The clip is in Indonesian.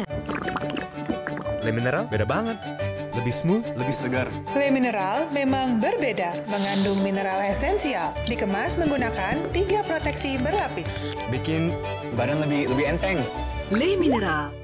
berbeda. Le Mineral beda banget. Lebih smooth, lebih segar. Le Mineral memang berbeda, mengandung mineral esensial, dikemas menggunakan 3 proteksi berlapis. Bikin badan lebih enteng. Le Mineral.